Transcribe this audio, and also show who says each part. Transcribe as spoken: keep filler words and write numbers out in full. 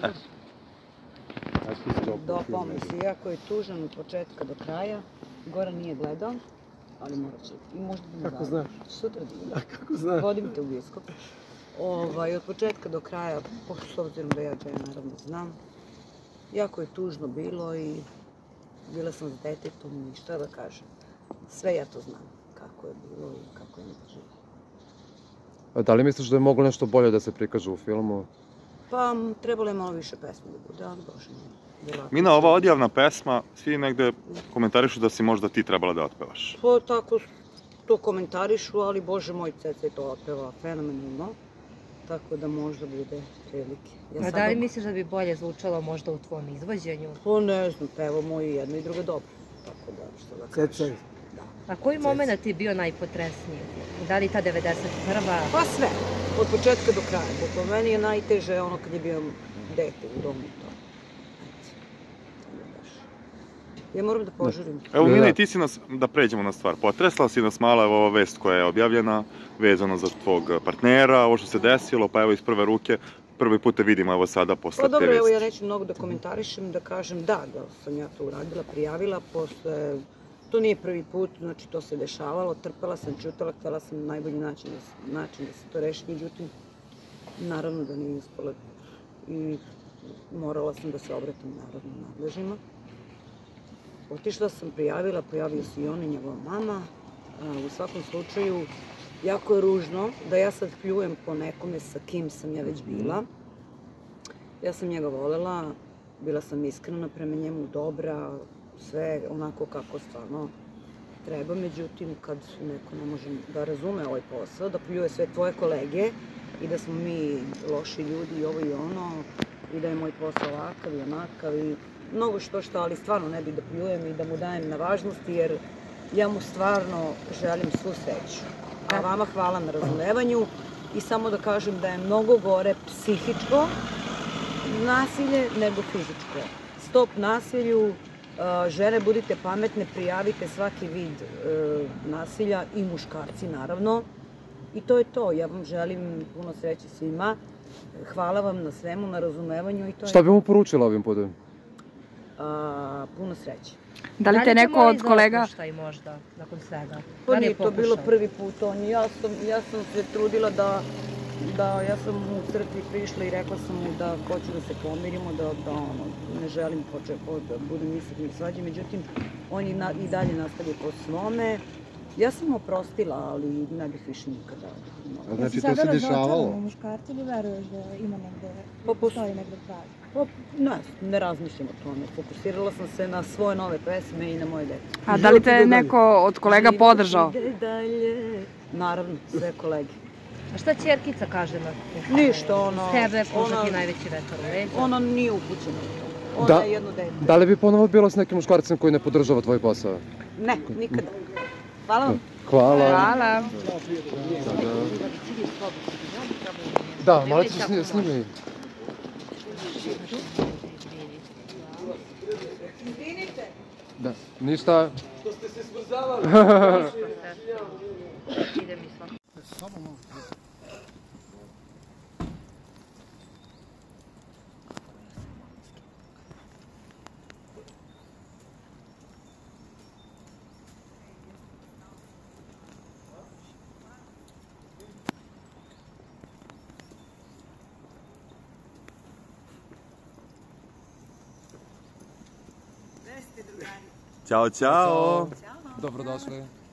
Speaker 1: Dopao mi se, iako je tužan od početka do kraja. Goran nije gledao, ali morat će. I možda da mi
Speaker 2: Kako znaš?
Speaker 1: Sutra da mi
Speaker 2: A kako znaš?
Speaker 1: vodim te u bioskop. Od početka do kraja, s obzirom da ja Džeja naravno znam, jako je tužno bilo i bila sam s detetom i šta da kažem. Sve ja to znam, kako je bilo i kako je neko živo.
Speaker 3: Da li misliš da je moglo nešto bolje da se prikaže u filmu?
Speaker 1: Pa, trebalo je malo više pesme da bude, ali bože mi.
Speaker 4: Mina, ova odjavna pesma, svi negde komentarišu da si možda ti trebala da otpevaš.
Speaker 1: Pa tako to komentarišu, ali bože moj, Ceca je to otpevala fenomenalno. Tako da možda bude prilike.
Speaker 5: A da li misliš da bi bolje zvučalo možda u tvom izvođenju?
Speaker 1: Pa ne znam, pevamo i jedno i drugo dobro. Tako da, što da kažeš.
Speaker 2: Ceca.
Speaker 5: A koji moment ti je bio najpotresniji? Da li ta devedeset prva?
Speaker 1: Pa sve, od početka do kraja. Po meni je najteže ono kad je bio dete u domu i to. Ja moram da požurim.
Speaker 4: Evo, Mina, i ti si nas, da pređemo na stvar, potresla si nas mala ova vest koja je objavljena, vezano za tvog partnera, ovo što se desilo, pa evo iz prve ruke, prvi put te vidimo evo sada posle te vesti.
Speaker 1: Pa dobro, evo ja neću mnogo da komentarišem, da kažem da, da sam ja to uradila, prijavila, posle, to nije prvi put, znači to se dešavalo, trpela sam, čutala, htjela sam na najbolji način da se to reši, međutim, naravno da nije uspela i morala sam da se obratim naravno nadležnjima. Otišla sam, prijavila, pojavio se i on i njegova mama. U svakom slučaju, jako je ružno da ja sad pljujem po nekome sa kim sam ja već bila. Ja sam njega volela, bila sam iskrena prema njemu, dobra, sve onako kako stvarno treba. Međutim, kad neko ne može da razume ovaj posao, da pljuje sve tvoje kolege i da smo mi loši ljudi i ovo i ono, i da je moj posao ovakav i onakav i mnogo što što, ali stvarno ne bih da pljujem i da mu dajem na važnosti, jer ja mu stvarno želim svu sreću. A vama hvala na razumevanju i samo da kažem da je mnogo gore psihičko nasilje nego fizičko. Stop nasilju, žene budite pametne, prijavite svaki vid nasilja i muškarci naravno. I to je to, ja vam želim puno sreće svima. Hvala vam na svemu, na razumevanju i to je...
Speaker 3: Šta bi mu poručila ovim putem?
Speaker 1: Puno sreće.
Speaker 6: Da li te neko od kolega...
Speaker 5: Da li te možda možda, nakon svega?
Speaker 1: Pa nije to bilo prvi put. Ja sam se trudila da... Ja sam u crkvi prišla i rekla sam mu da hoću da se pomirimo, da ne želim da budem isrednik svađe. Međutim, on i dalje nastavio po svome. Ja sam oprostila, ali ne bih više nikada.
Speaker 2: Znači, to se dešavalo?
Speaker 7: U muškarci ili veruješ da ima negde, postoji negde pravi?
Speaker 1: Ne, ne razmišljam o tome. Fokusirala sam se na svoje nove pesme i na moje dete.
Speaker 6: A da li te neko od kolega podržao?
Speaker 1: Naravno, sve kolege.
Speaker 5: A šta ćerkica kaže na to?
Speaker 1: Ništa, ono...
Speaker 5: Tebe pružati najveći vetar u leđa?
Speaker 1: Ona nije upućena u to. Ona je jedno dete.
Speaker 3: Da li bi ponovo bilo s nekim muškarcem koji ne podržava tvoj posao?
Speaker 1: Ne, nikada. Hvala vam.
Speaker 3: Hvala.
Speaker 6: Hvala.
Speaker 3: Da, malo ću s njimi.
Speaker 1: Izvinite.
Speaker 3: Da, ništa.
Speaker 2: Što ste se smrzavali?
Speaker 5: Idem i svako.
Speaker 4: Ćao, ćao!
Speaker 3: Dobrodošli.